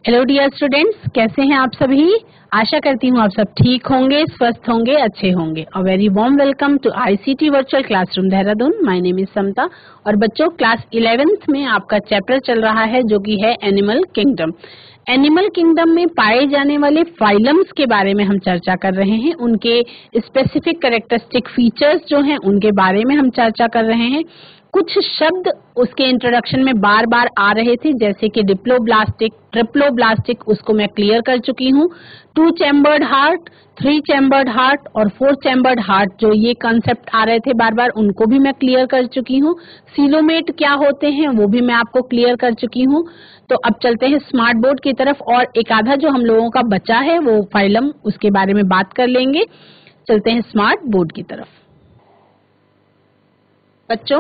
Hello dear students, कैसे हैं आप सभी। आशा करती हूँ आप सब ठीक होंगे, स्वस्थ होंगे, अच्छे होंगे। और very warm welcome to ICT virtual classroom Dehradun. My name is Samta. और बच्चों, क्लास 11th में आपका चैप्टर चल रहा है जो कि है एनिमल किंगडम। एनिमल किंगडम में पाए जाने वाले फाइलम्स के बारे में हम चर्चा कर रहे हैं, उनके स्पेसिफिक कैरेक्टरिस्टिक फीचर्स जो हैं उनके बारे में हम चर्चा कर रहे हैं। कुछ शब्द उसके इंट्रोडक्शन में बार बार आ रहे थे, जैसे कि डिप्लोब्लास्टिक, ट्रिप्लोब्लास्टिक, उसको मैं क्लियर कर चुकी हूँ। 2 चैम्बर्ड हार्ट, 3 चैम्बर्ड हार्ट और 4 चैम्बर्ड हार्ट, जो ये कॉन्सेप्ट आ रहे थे बार बार, उनको भी मैं क्लियर कर चुकी हूँ। सीलोमेट क्या होते हैं वो भी मैं आपको क्लियर कर चुकी हूँ। तो अब चलते हैं स्मार्ट बोर्ड की तरफ, और एक आधा जो हम लोगों का बचा है वो फाइलम, उसके बारे में बात कर लेंगे। चलते हैं स्मार्ट बोर्ड की तरफ। बच्चों,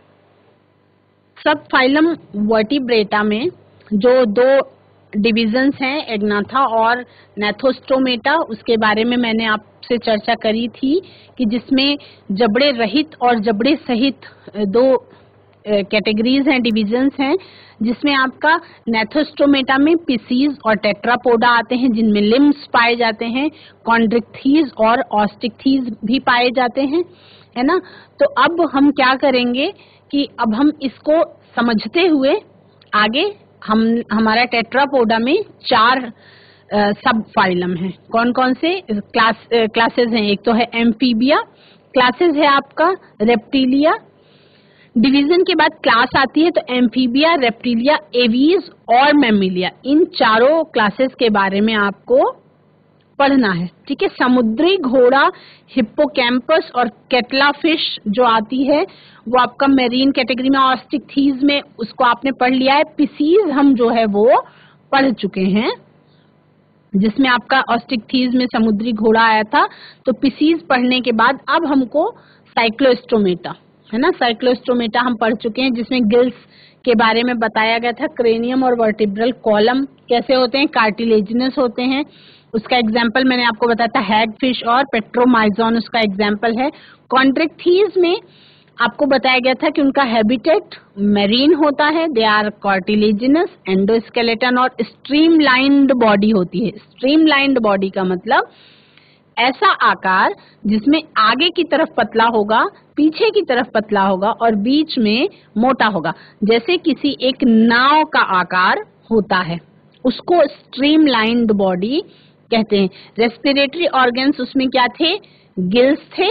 सब फाइलम वर्टिब्रेटा में जो 2 डिविजन्स हैं, एग्नाथा और नेथोस्टोमेटा, उसके बारे में मैंने आपसे चर्चा करी थी कि जिसमें जबड़े रहित और जबड़े सहित 2 कैटेगरीज हैं, डिविजन्स हैं, जिसमें आपका नेथोस्टोमेटा में पिसीज और टेट्रापोडा आते हैं, जिनमें लिम्स पाए जाते हैं, कॉन्ड्रिक्थीज और ऑस्टिकथीज भी पाए जाते हैं, है ना। तो अब हम क्या करेंगे कि अब हम इसको समझते हुए आगे हमारा टेट्रापोडा में 4 सब फाइलम हैं। कौन कौन से क्लासेस हैं? एक तो है एम्फीबिया, क्लासेस है आपका रेप्टिलिया, डिवीजन के बाद क्लास आती है तो एम्फीबिया, रेप्टिलिया, एवीज और मैमिलिया। इन चारों क्लासेस के बारे में आपको पढ़ना है, ठीक है। समुद्री घोड़ा, हिप्पोकैम्पस और केटलाफिश जो आती है वो आपका मेरीन कैटेगरी में, ऑस्टिकथीज में, उसको आपने पढ़ लिया है। पिसीज हम जो है वो पढ़ चुके हैं, जिसमें आपका ऑस्टिकथीज में समुद्री घोड़ा आया था। तो पिसीज पढ़ने के बाद अब हमको साइक्लोस्टोमेटा, है ना, साइक्लोस्टोमेटा हम पढ़ चुके हैं, जिसमें गिल्स के बारे में बताया गया था। क्रेनियम और वर्टिब्रल कॉलम कैसे होते हैं, कार्टिलेजिनस होते हैं। उसका एग्जाम्पल मैंने आपको बताया था हैगफिश और पेट्रोमाइजोन, उसका एग्जाम्पल है। कॉन्ड्रिक्थीज में आपको बताया गया था कि उनका हैबिटेट मेरीन होता है, दे आर कार्टिलेजिनस, एंडोस्केलेटन और स्ट्रीमलाइंड बॉडी होती है। स्ट्रीमलाइंड बॉडी का मतलब ऐसा आकार जिसमें आगे की तरफ पतला होगा, पीछे की तरफ पतला होगा और बीच में मोटा होगा, जैसे किसी एक नाव का आकार होता है, उसको स्ट्रीमलाइंड बॉडी कहते हैं। रेस्पिरेटरी ऑर्गन्स उसमें क्या थे? गिल्स थे,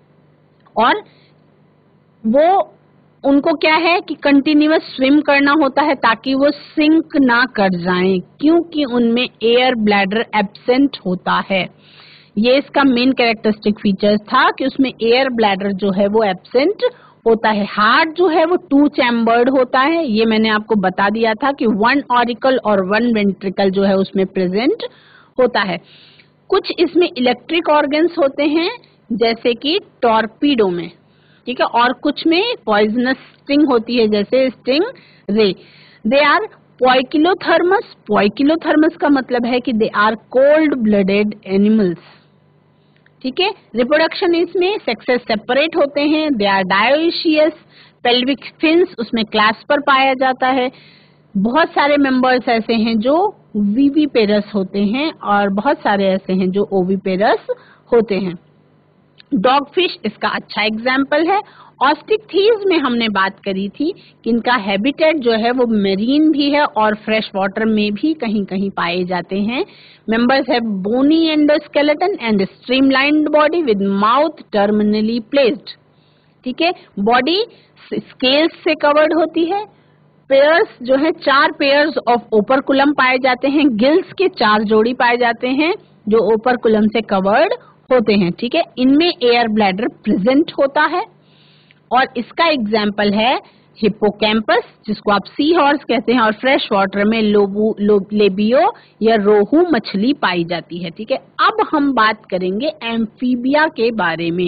और वो उनको क्या है कि कंटिन्यूअस स्विम करना होता है ताकि वो सिंक ना कर जाएं, क्योंकि उनमें एयर ब्लैडर एब्सेंट होता है। ये इसका मेन कैरेक्टरिस्टिक फीचर था कि उसमें एयर ब्लैडर जो है वो एब्सेंट होता है। हार्ट जो है वो 2 चैम्बर्ड होता है, ये मैंने आपको बता दिया था कि 1 ऑरिकल और 1 वेंट्रिकल जो है उसमें प्रेजेंट होता है। कुछ इसमें इलेक्ट्रिक ऑर्गन्स होते हैं, जैसे कि टॉर्पीडो में, ठीक है, और कुछ में पॉइजनस स्टिंग होती है, जैसे स्टिंग रे। They are पोइकिलोथर्मस। पोइकिलोथर्मस का मतलब है कि they are cold blooded animals, ठीक है। रिप्रोडक्शन इसमें सेक्सेस सेपरेट होते हैं, they are dioecious. Pelvic fins उसमें क्लास पर पाया जाता है। बहुत सारे मेंबर्स ऐसे हैं जो विविपेरस होते हैं और बहुत सारे ऐसे हैं जो ओविपेरस होते हैं। डॉगफिश इसका अच्छा एग्जाम्पल है। ऑस्टिकथीज में हमने बात करी थी कि इनका हैबिटेट जो है वो मेरीन भी है और फ्रेश वाटर में भी कहीं कहीं पाए जाते हैं। मेंबर्स है bony endoskeleton and streamlined body with mouth terminally placed, ठीक है। बॉडी स्केल्स से कवर्ड होती है। पेयर्स जो है 4 पेयर्स ऑफ ओपरकुलम पाए जाते हैं। गिल्स के 4 जोड़ी पाए जाते हैं जो ओपरकुलम से कवर्ड होते हैं, ठीक है। इनमें एयर ब्लैडर प्रेजेंट होता है, और इसका एग्जाम्पल है हिप्पोकैम्पस, जिसको आप सी हॉर्स कहते हैं, और फ्रेश वाटर में लेबियो या रोहू मछली पाई जाती है, ठीक है। अब हम बात करेंगे एम्फीबिया के बारे में।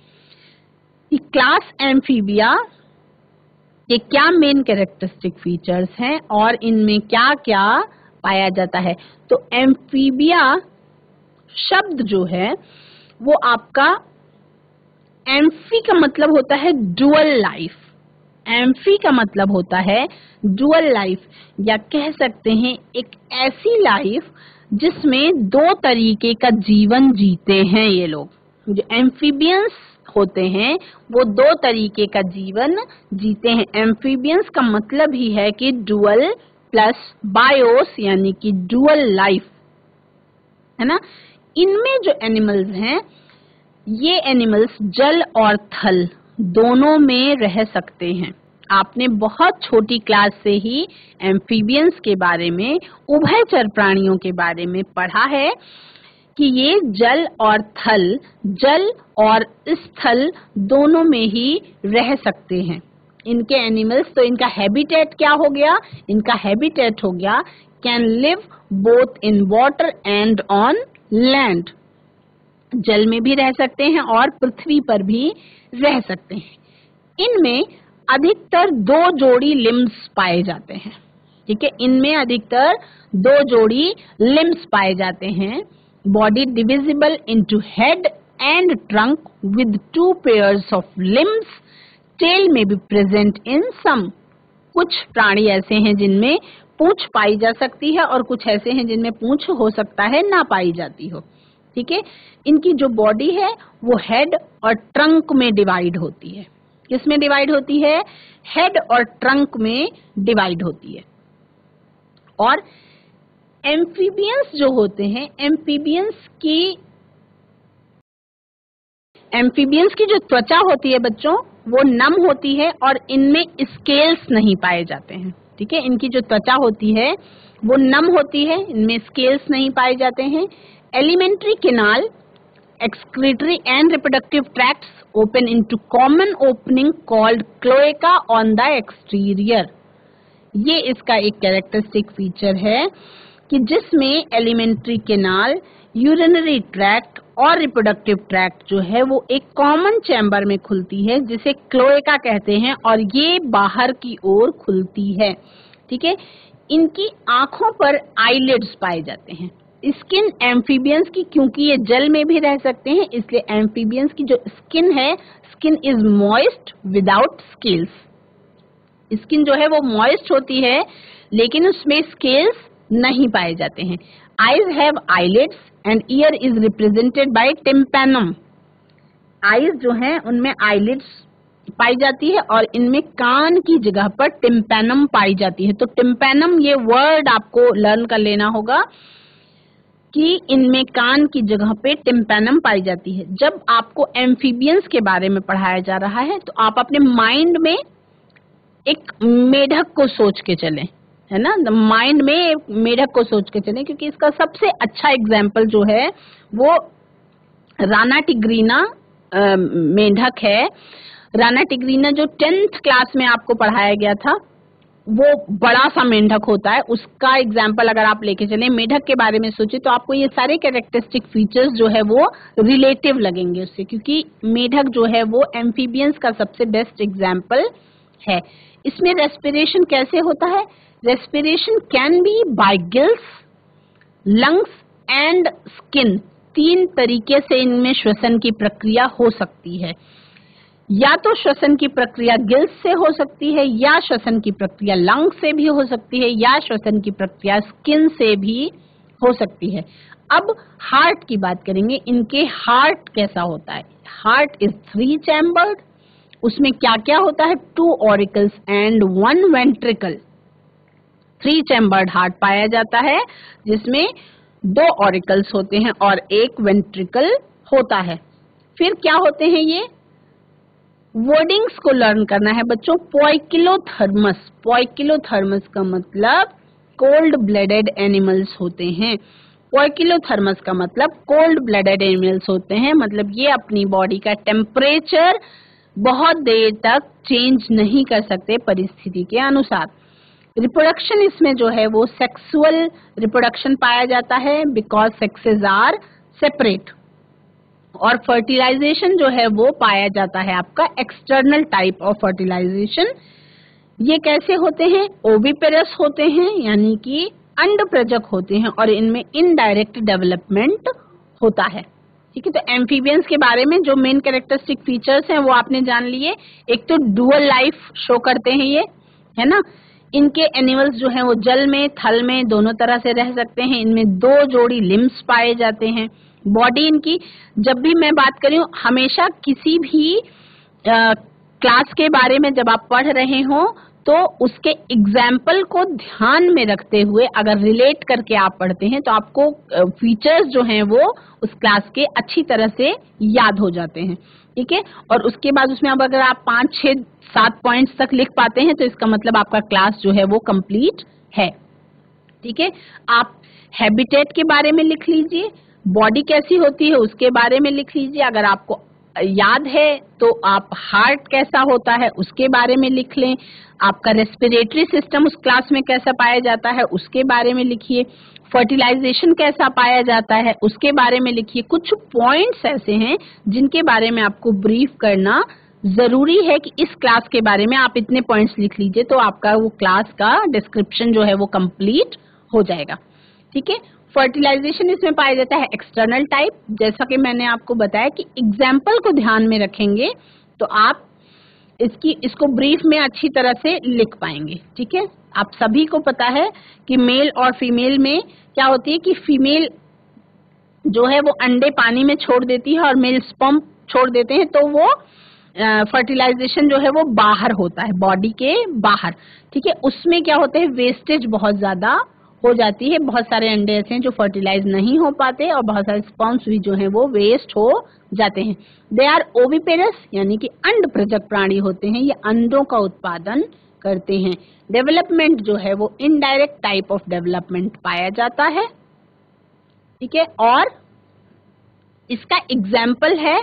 क्लास एम्फीबिया ये क्या मेन कैरेक्टरिस्टिक फीचर्स हैं और इनमें क्या क्या पाया जाता है। तो एम्फीबिया शब्द जो है वो आपका, एम्फी का मतलब होता है डुअल लाइफ, एम्फी का मतलब होता है डुअल लाइफ, या कह सकते हैं एक ऐसी लाइफ जिसमें दो तरीके का जीवन जीते हैं ये लोग। जो एम्फीबियंस होते हैं वो दो तरीके का जीवन जीते हैं। एम्फीबियंस का मतलब ही है कि डुअल प्लस बायोस, यानी कि डुअल लाइफ, है ना। इनमें जो एनिमल्स हैं, ये एनिमल्स जल और थल दोनों में रह सकते हैं। आपने बहुत छोटी क्लास से ही एम्फीबियंस के बारे में, उभयचर प्राणियों के बारे में पढ़ा है कि ये जल और थल, जल और स्थल दोनों में ही रह सकते हैं। इनके एनिमल्स, तो इनका हैबिटेट क्या हो गया? इनका हैबिटेट हो गया can live both in water and on land. जल में भी रह सकते हैं और पृथ्वी पर भी रह सकते हैं। इनमें अधिकतर दो जोड़ी लिम्स पाए जाते हैं, ठीक है। इनमें अधिकतर दो जोड़ी लिम्स पाए जाते हैं। Body divisible into head and trunk with 2 pairs of limbs, tail may be present in some. कुछ प्राणी ऐसे हैं जिनमें पूंछ पाई जा सकती है और कुछ ऐसे हैं जिनमें पूंछ हो सकता है ना पाई जाती हो, ठीक है। इनकी जो बॉडी है वो हेड और ट्रंक में डिवाइड होती है। किस में डिवाइड होती है? हेड और ट्रंक में डिवाइड होती है। और एम्फीबियंस जो होते हैं, एम्फीबियंस की जो त्वचा होती है बच्चों, वो नम होती है और इनमें स्केल्स नहीं पाए जाते हैं, ठीक है। इनकी जो त्वचा होती है वो नम होती है, इनमें स्केल्स नहीं पाए जाते हैं। Alimentary canal, excretory and reproductive tracts open into common opening called cloaca on the exterior। ये इसका एक कैरेक्टरिस्टिक फीचर है कि जिसमें एलिमेंट्री कैनाल, यूरिनरी ट्रैक्ट और रिप्रोडक्टिव ट्रैक्ट जो है वो एक कॉमन चैम्बर में खुलती है जिसे क्लोएका कहते हैं, और ये बाहर की ओर खुलती है, ठीक है। इनकी आंखों पर आईलिड्स पाए जाते हैं। स्किन एम्फीबियंस की, क्योंकि ये जल में भी रह सकते हैं, इसलिए एम्फीबियंस की जो स्किन है, skin is moist without scales. Skin जो है वो मॉइस्ट होती है लेकिन उसमें स्केल्स नहीं पाए जाते हैं। Eyes have eyelids and ear is represented by tympanum. Eyes जो है उनमें आईलिड्स पाई जाती है और इनमें कान की जगह पर टिम्पैनम पाई जाती है। तो टिम्पैनम, ये वर्ड आपको लर्न कर लेना होगा कि इनमें कान की जगह पे टिम्पैनम पाई जाती है। जब आपको एम्फीबियंस के बारे में पढ़ाया जा रहा है तो आप अपने माइंड में एक मेढक को सोच के चलें, है ना। माइंड में एक मेढक को सोच के चलें, क्योंकि इसका सबसे अच्छा एग्जाम्पल जो है वो राना टिग्रीना मेढक है। राना टिग्रीना जो 10th क्लास में आपको पढ़ाया गया था, वो बड़ा सा मेंढक होता है, उसका एग्जाम्पल अगर आप लेके चलें, मेढक के बारे में सोचे तो आपको ये सारे कैरेक्टरिस्टिक फीचर्स जो है वो रिलेटिव लगेंगे उससे, क्योंकि मेढक जो है वो एम्फीबियंस का सबसे बेस्ट एग्जाम्पल है। इसमें रेस्पिरेशन कैसे होता है? Respiration can be by gills, lungs and skin. 3 तरीके से इनमें श्वसन की प्रक्रिया हो सकती है। या तो श्वसन की प्रक्रिया गिल्स से हो सकती है, या श्वसन की प्रक्रिया लंग से भी हो सकती है, या श्वसन की प्रक्रिया स्किन से भी हो सकती है। अब हार्ट की बात करेंगे। इनके हार्ट कैसा होता है? Heart is 3 chambered. उसमें क्या क्या होता है? 2 auricles and 1 ventricle. 3 chambered heart पाया जाता है जिसमें 2 ऑरिकल्स होते हैं और 1 वेंट्रिकल होता है। फिर क्या होते हैं ये? वर्डिंग्स को लर्न करना है बच्चों। पोइकिलोथर्मस, पोइकिलोथर्मस का मतलब कोल्ड ब्लडेड एनिमल्स होते हैं। पोइकिलोथर्मस का मतलब कोल्ड ब्लडेड एनिमल्स होते हैं, मतलब ये अपनी बॉडी का टेम्परेचर बहुत देर तक चेंज नहीं कर सकते परिस्थिति के अनुसार। रिप्रोडक्शन इसमें जो है वो सेक्सुअल रिप्रोडक्शन पाया जाता है, बिकॉज सेक्सेस आर सेपरेट। और फर्टिलाइजेशन जो है वो पाया जाता है आपका एक्सटर्नल टाइप ऑफ फर्टिलाइजेशन। ये कैसे होते हैं? ओविपेरस होते हैं, यानी कि अंडप्रजक होते हैं, और इनमें इनडायरेक्ट डेवलपमेंट होता है, ठीक है, तो एम्फीबियंस के बारे में जो मेन कैरेक्टरिस्टिक फीचर्स हैं वो आपने जान लिए। एक तो डुअल लाइफ शो करते हैं ये, है ना। इनके एनिमल्स जो हैं वो जल में, थल में दोनों तरह से रह सकते हैं। इनमें 2 जोड़ी लिम्स पाए जाते हैं। बॉडी इनकी, जब भी मैं बात करूं, हमेशा किसी भी क्लास के बारे में जब आप पढ़ रहे हो तो उसके एग्जाम्पल को ध्यान में रखते हुए अगर रिलेट करके आप पढ़ते हैं तो आपको फीचर्स जो हैं वो उस क्लास के अच्छी तरह से याद हो जाते हैं। ठीक है, और उसके बाद उसमें अब अगर आप 5, 6, 7 पॉइंट्स तक लिख पाते हैं तो इसका मतलब आपका क्लास जो है वो कंप्लीट है। ठीक है, आप हैबिटेट के बारे में लिख लीजिए, बॉडी कैसी होती है उसके बारे में लिख लीजिए। अगर आपको याद है तो आप हार्ट कैसा होता है उसके बारे में लिख लें। आपका रेस्पिरेटरी सिस्टम उस क्लास में कैसा पाया जाता है उसके बारे में लिखिए। फर्टिलाइजेशन कैसा पाया जाता है उसके बारे में लिखिए। कुछ पॉइंट्स ऐसे हैं जिनके बारे में आपको ब्रीफ करना जरूरी है कि इस क्लास के बारे में आप इतने पॉइंट्स लिख लीजिए तो आपका वो क्लास का डिस्क्रिप्शन जो है वो कंप्लीट हो जाएगा। ठीक है, फर्टिलाइजेशन इसमें पाया जाता है एक्सटर्नल टाइप। जैसा कि मैंने आपको बताया कि एग्जाम्पल को ध्यान में रखेंगे तो आप इसको ब्रीफ में अच्छी तरह से लिख पाएंगे। ठीक है, आप सभी को पता है कि मेल और फीमेल में क्या होती है कि फीमेल जो है वो अंडे पानी में छोड़ देती है और मेल स्पर्म छोड़ देते हैं, तो वो फर्टिलाइजेशन जो है वो बाहर होता है, बॉडी के बाहर। ठीक है, उसमें क्या होता है, वेस्टेज बहुत ज्यादा हो जाती है। बहुत सारे अंडे ऐसे हैं जो फर्टिलाइज नहीं हो पाते और बहुत सारे स्पर्म्स भी जो हैं वो वेस्ट हो जाते हैं। दे आर ओविपेरस, यानी कि अंड प्रजक प्राणी होते हैं, ये अंडों का उत्पादन करते हैं। डेवलपमेंट जो है वो इनडायरेक्ट टाइप ऑफ डेवलपमेंट पाया जाता है। ठीक है, और इसका एग्जाम्पल है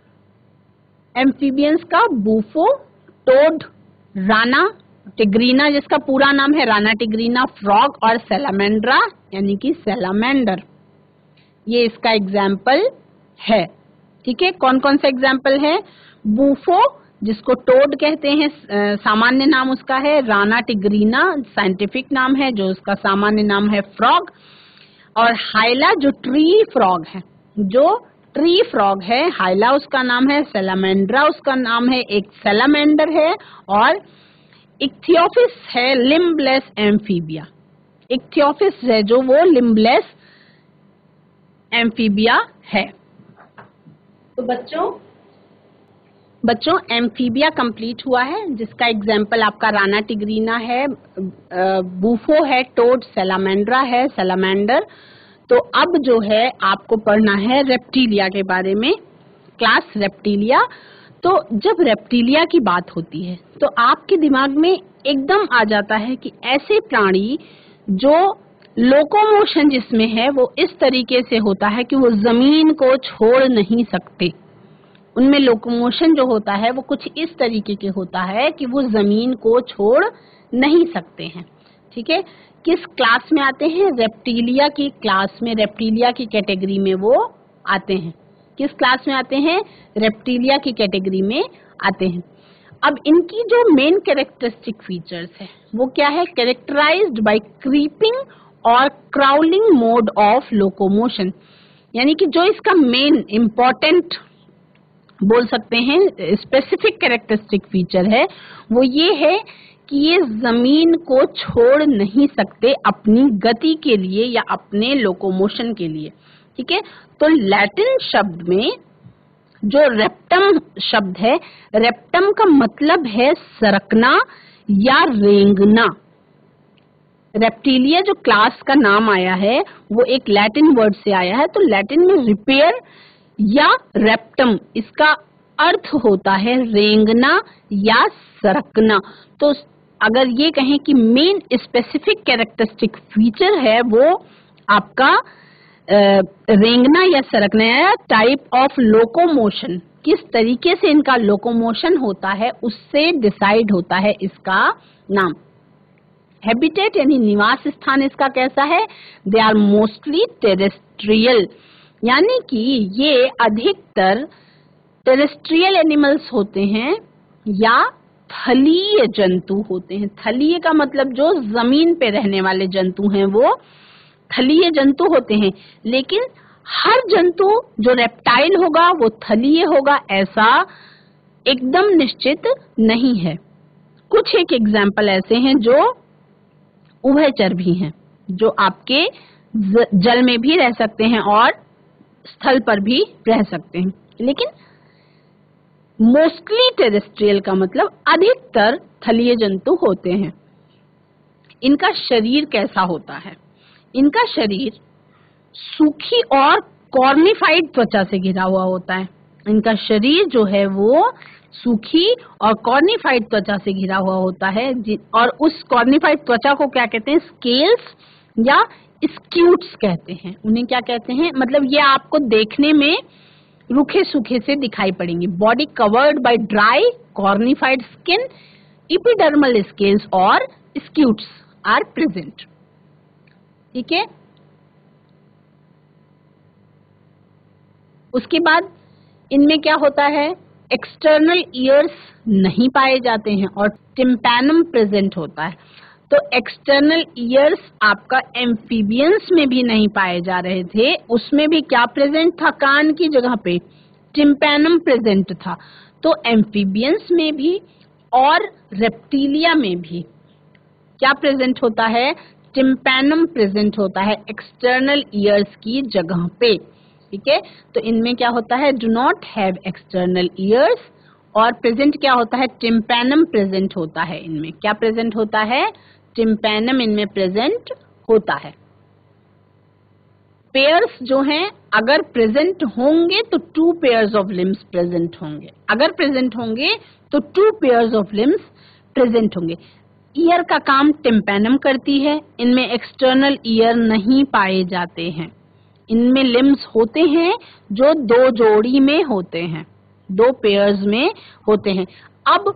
एम्फीबियंस का बूफो, टोड, राना टिग्रीना, जिसका पूरा नाम है राना टिग्रीना, फ्रॉग, और सैलामेंड्रा यानी कि सैलामेंडर, ये इसका एग्जाम्पल है। ठीक है, कौन कौन सा एग्जाम्पल है? बूफो, जिसको टोड कहते हैं, सामान्य नाम उसका है। राना टिग्रीना साइंटिफिक नाम है, जो उसका सामान्य नाम है फ्रॉग। और हाइला जो ट्री फ्रॉग है, हाइला उसका नाम है। सैलामेंड्रा उसका नाम है, एक सैलामेंडर है। और इक्थियोफिस है लिम्बलेस एम्फीबिया। इक्थियोफिस है जो वो लिम्बलेस एम्फीबिया है। तो बच्चों एम्फीबिया कंप्लीट हुआ है, जिसका एग्जाम्पल आपका राना टिग्रीना है, बूफो है, टोड, सैलामेंड्रा है, सैलामेंडर। तो अब जो है आपको पढ़ना है रेप्टिलिया के बारे में, क्लास रेप्टिलिया। तो जब रेप्टिलिया की बात होती है तो आपके दिमाग में एकदम आ जाता है कि ऐसे प्राणी जो लोकोमोशन जिसमें है वो इस तरीके से होता है कि वो जमीन को छोड़ नहीं सकते। उनमें लोकोमोशन जो होता है वो कुछ इस तरीके के होता है कि वो जमीन को छोड़ नहीं सकते हैं। ठीक है, किस क्लास में आते हैं? रेप्टिलिया की क्लास में, रेप्टिलिया की कैटेगरी में वो आते हैं। किस क्लास में आते हैं? रेप्टिलिया की कैटेगरी में आते हैं। अब इनकी जो मेन कैरेक्टरिस्टिक फीचर्स है वो क्या है? कैरेक्टराइज्ड बाय क्रीपिंग और क्राउलिंग मोड ऑफ लोकोमोशन, यानी कि जो इसका मेन इम्पोर्टेंट बोल सकते हैं स्पेसिफिक कैरेक्टरिस्टिक फीचर है वो ये है कि ये जमीन को छोड़ नहीं सकते अपनी गति के लिए या अपने लोकोमोशन के लिए। ठीक है, तो लैटिन शब्द में जो रेप्टम शब्द है, रेप्टम का मतलब है सरकना या रेंगना। रेप्टिलिया जो क्लास का नाम आया है वो एक लैटिन वर्ड से आया है। तो लैटिन में रिपेयर या रेप्टम, इसका अर्थ होता है रेंगना या सरकना। तो अगर ये कहें कि मेन स्पेसिफिक कैरेक्टरिस्टिक फीचर है वो आपका रेंगना या सरकना या टाइप ऑफ लोकोमोशन, किस तरीके से इनका लोकोमोशन होता है उससे डिसाइड होता है इसका नाम। हैबिटेट यानी निवास स्थान इसका कैसा है? दे आर मोस्टली टेरेस्ट्रियल, यानी कि ये अधिकतर टेरेस्ट्रियल एनिमल्स होते हैं या थलीय जंतु होते हैं। थलीय का मतलब जो जमीन पे रहने वाले जंतु हैं वो थलीय जंतु होते हैं। लेकिन हर जंतु जो रेप्टाइल होगा वो थलीय होगा ऐसा एकदम निश्चित नहीं है। कुछ एक एग्जाम्पल ऐसे हैं जो उभयचर भी हैं, जो आपके जल में भी रह सकते हैं और स्थल पर भी रह सकते हैं, लेकिन मोस्टली टेरेस्ट्रियल का मतलब अधिकतर थलीय जंतु होते हैं। इनका शरीर कैसा होता है? इनका शरीर सूखी और कॉर्निफाइड त्वचा से घिरा हुआ होता है। इनका शरीर जो है वो सूखी और कॉर्निफाइड त्वचा से घिरा हुआ होता है, और उस कॉर्निफाइड त्वचा को क्या कहते हैं? स्केल्स या स्क्यूट्स कहते हैं। उन्हें क्या कहते हैं? मतलब ये आपको देखने में रूखे सूखे से दिखाई पड़ेंगे। Body covered by dry cornified skin, epidermal scales और स्क्यूट्स आर प्रेजेंट। ठीक है, उसके बाद इनमें क्या होता है? एक्सटर्नल ईयर्स नहीं पाए जाते हैं और टिम्पैनम प्रेजेंट होता है। तो एक्सटर्नल ईयर्स आपका एम्फीबियंस में भी नहीं पाए जा रहे थे, उसमें भी क्या प्रेजेंट था? कान की जगह पे टिम्पैनम प्रेजेंट था। तो एम्फीबियंस में भी और रेप्टिलिया में भी क्या प्रेजेंट होता है? टिम्पैनम प्रेजेंट होता है एक्सटर्नल ईयर्स की जगह पे। ठीक है, तो इनमें क्या होता है? Do not have external ears, और प्रेजेंट क्या होता है? टिम्पैनम प्रेजेंट होता है। इनमें क्या प्रेजेंट होता है? टिम्पैनम इनमें प्रेजेंट होता है। पेयर्स जो हैं अगर प्रेजेंट होंगे तो 2 पेयर्स ऑफ लिम्स प्रेजेंट होंगे। अगर प्रेजेंट होंगे तो 2 पेयर्स ऑफ लिम्स प्रेजेंट होंगे। ईयर का काम टिम्पैनम करती है। इनमें एक्सटर्नल ईयर नहीं पाए जाते हैं। इनमें लिम्स होते हैं जो 2 जोड़ी में होते हैं, 2 पेयर्स में होते हैं। अब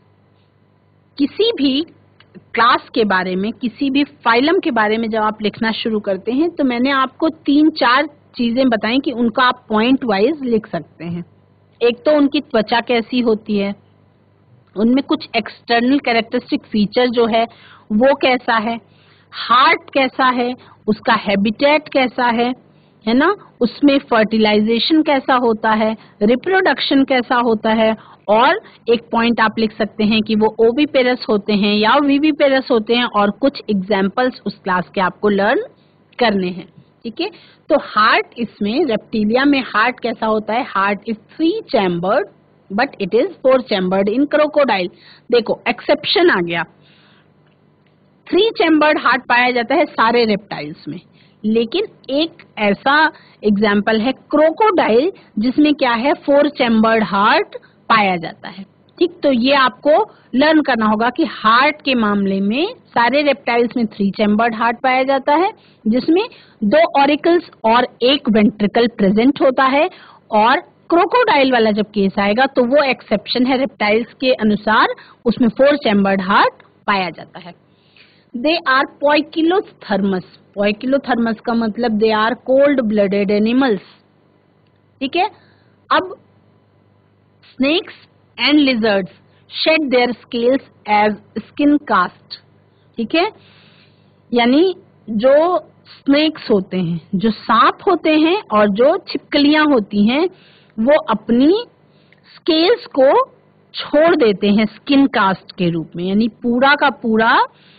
किसी भी क्लास के बारे में, किसी भी फाइलम के बारे में जब आप लिखना शुरू करते हैं तो मैंने आपको 3-4 चीजें बताई कि उनका आप पॉइंट वाइज लिख सकते हैं। एक तो उनकी त्वचा कैसी होती है, उनमें कुछ एक्सटर्नल कैरेक्टरिस्टिक फीचर जो है वो कैसा है, हार्ट कैसा है, उसका हैबिटेट कैसा है ना, उसमें फर्टिलाइजेशन कैसा होता है, रिप्रोडक्शन कैसा होता है, और एक पॉइंट आप लिख सकते हैं कि वो ओविपेरस होते हैं या विविपेरस होते हैं, और कुछ एग्जाम्पल्स उस क्लास के आपको लर्न करने हैं। ठीक है, तो हार्ट इसमें रेप्टिलिया में हार्ट कैसा होता है? Heart is 3 chambered but it is 4 chambered in crocodile. देखो एक्सेप्शन आ गया, 3 चैम्बर्ड हार्ट पाया जाता है सारे रेप्टाइल्स में, लेकिन एक ऐसा एग्जाम्पल है क्रोकोडाइल जिसमें क्या है? 4 चैम्बर्ड हार्ट पाया जाता है। ठीक, तो ये आपको लर्न करना होगा कि हार्ट के मामले में सारे रेप्टाइल्स में 3 चैम्बर्ड हार्ट पाया जाता है, जिसमें 2 ऑरिकल्स और 1 वेंट्रिकल प्रेजेंट होता है, और क्रोकोडाइल वाला जब केस आएगा तो वो एक्सेप्शन है रेप्टाइल्स के अनुसार, उसमें 4 चैम्बर्ड हार्ट पाया जाता है। They are पोइकिलोथर्मस। पोइकिलोथर्मस का मतलब they are cold blooded animals. ठीक है, अब snakes and lizards shed their scales as skin cast. ठीक है, यानी जो स्नेक्स होते हैं, जो सांप होते हैं और जो छिपकलियां होती हैं, वो अपनी स्केल्स को छोड़ देते हैं स्किन कास्ट के रूप में, यानी पूरा का पूरा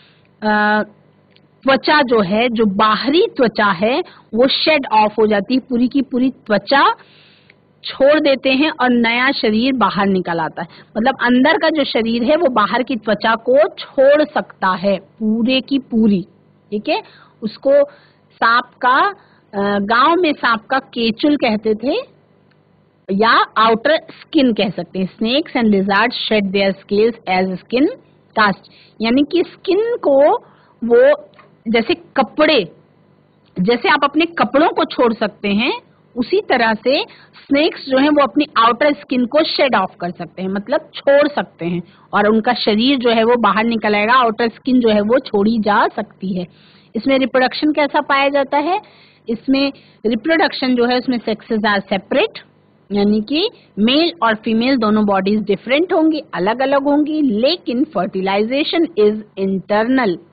त्वचा जो है, जो बाहरी त्वचा है, वो शेड ऑफ हो जाती है, पूरी की पूरी त्वचा छोड़ देते हैं और नया शरीर बाहर निकल आता है। मतलब अंदर का जो शरीर है वो बाहर की त्वचा को छोड़ सकता है पूरे की पूरी। ठीक है, उसको सांप का, गांव में सांप का केचुल कहते थे या आउटर स्किन कह सकते हैं। Snakes and lizards shed their scales as skin cast, यानी कि स्किन को वो जैसे कपड़े, जैसे आप अपने कपड़ों को छोड़ सकते हैं, उसी तरह से स्नेक्स जो हैं वो अपनी आउटर स्किन को शेड ऑफ कर सकते हैं, मतलब छोड़ सकते हैं, और उनका शरीर जो है वो बाहर निकल आएगा, आउटर स्किन जो है वो छोड़ी जा सकती है। इसमें रिप्रोडक्शन कैसा पाया जाता है? इसमें रिप्रोडक्शन जो है उसमें सेक्सेस आर सेपरेट, यानी कि मेल और फीमेल दोनों बॉडीज डिफरेंट होंगी, अलग अलग होंगी, लेकिन फर्टिलाइजेशन इज इंटरनल।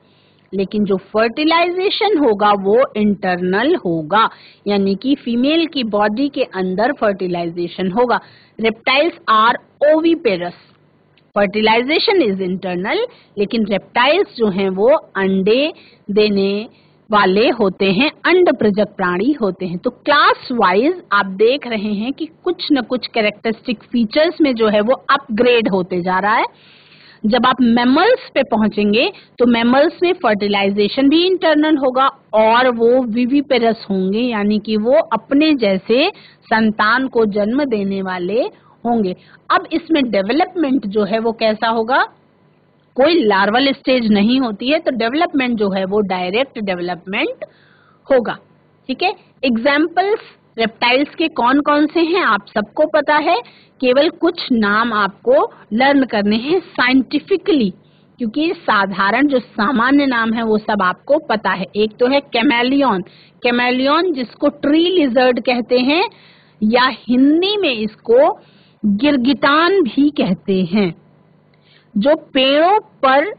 लेकिन जो फर्टिलाइजेशन होगा वो इंटरनल होगा, यानी कि फीमेल की बॉडी के अंदर फर्टिलाइजेशन होगा। Reptiles are oviparous, fertilisation is internal, लेकिन रेप्टाइल्स जो हैं वो अंडे देने वाले होते हैं, अंड प्रजक प्राणी होते हैं। तो क्लास वाइज आप देख रहे हैं कि कुछ न कुछ कैरेक्टरिस्टिक फीचर्स में जो है वो अपग्रेड होते जा रहा है। जब आप मैमल्स पे पहुंचेंगे तो मैमल्स में फर्टिलाइजेशन भी इंटरनल होगा और वो विविपेरस होंगे, यानी कि वो अपने जैसे संतान को जन्म देने वाले होंगे। अब इसमें डेवलपमेंट जो है वो कैसा होगा, कोई लार्वल स्टेज नहीं होती है, तो डेवलपमेंट जो है वो डायरेक्ट डेवलपमेंट होगा। ठीक है, एग्जाम्पल्स रेप्टाइल्स के कौन कौन से हैं आप सबको पता है, केवल कुछ नाम आपको लर्न करने हैं साइंटिफिकली, क्योंकि साधारण जो सामान्य नाम है वो सब आपको पता है। एक तो है कैमेलियन, कैमेलियन जिसको ट्री लिजर्ड कहते हैं या हिंदी में इसको गिरगिटान भी कहते हैं, जो पेड़ों पर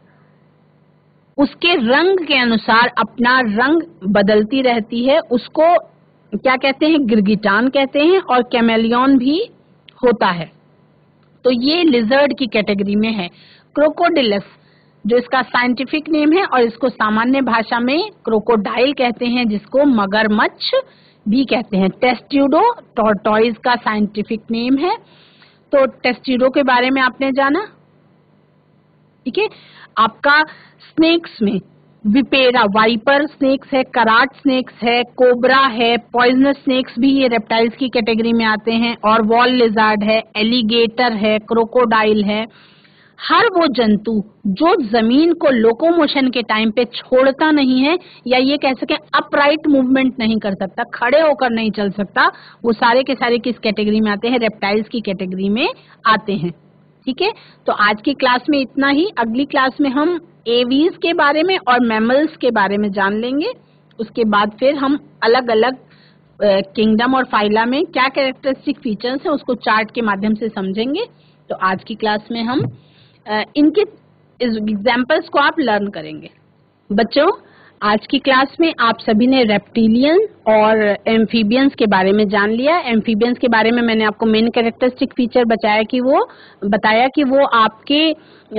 उसके रंग के अनुसार अपना रंग बदलती रहती है, उसको क्या कहते हैं, गिरगिटान कहते हैं, और कैमेलियन भी होता है। तो ये लिजर्ड की कैटेगरी में है। क्रोकोडिलस जो इसका साइंटिफिक नेम है, और इसको सामान्य भाषा में क्रोकोडाइल कहते हैं, जिसको मगरमच्छ भी कहते हैं। टेस्ट्यूडो टॉर्टोइज का साइंटिफिक नेम है। तो टेस्ट्यूडो के बारे में आपने जाना, ठीक है। आपका स्नेक्स में विपेरा, वाइपर स्नेक्स है, कराट स्नेक्स है, कोबरा है, पॉइजनस स्नेक्स भी ये रेप्टाइल्स की कैटेगरी में आते हैं, और वॉल लिजार्ड है, एलिगेटर है, क्रोकोडाइल है। हर वो जंतु जो जमीन को लोकोमोशन के टाइम पे छोड़ता नहीं है, या ये कह सके अपराइट मूवमेंट नहीं कर सकता, खड़े होकर नहीं चल सकता, वो सारे के सारे किस कैटेगरी में आते हैं, रेप्टाइल्स की कैटेगरी में आते हैं। ठीक है, तो आज की क्लास में इतना ही। अगली क्लास में हम एवीज के बारे में और मैमल्स के बारे में जान लेंगे। उसके बाद फिर हम अलग अलग किंगडम और फाइला में क्या कैरेक्टरिस्टिक फीचर्स हैं उसको चार्ट के माध्यम से समझेंगे। तो आज की क्लास में हम इनके एग्जाम्पल्स को आप लर्न करेंगे। बच्चों, आज की क्लास में आप सभी ने रेप्टिलियन और एम्फीबियंस के बारे में जान लिया। एम्फीबियंस के बारे में मैंने आपको मेन कैरेक्टरिस्टिक फीचर बताया कि वो आपके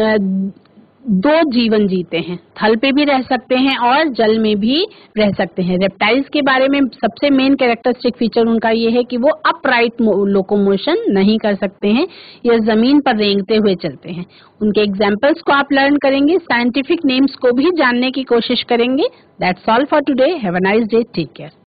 दो जीवन जीते हैं, थल पे भी रह सकते हैं और जल में भी रह सकते हैं। रेप्टाइल्स के बारे में सबसे मेन कैरेक्टरिस्टिक फीचर उनका ये है कि वो अपराइट लोकोमोशन नहीं कर सकते हैं, ये जमीन पर रेंगते हुए चलते हैं। उनके एग्जाम्पल्स को आप लर्न करेंगे, साइंटिफिक नेम्स को भी जानने की कोशिश करेंगे। That's all for today. Have a nice day, take care.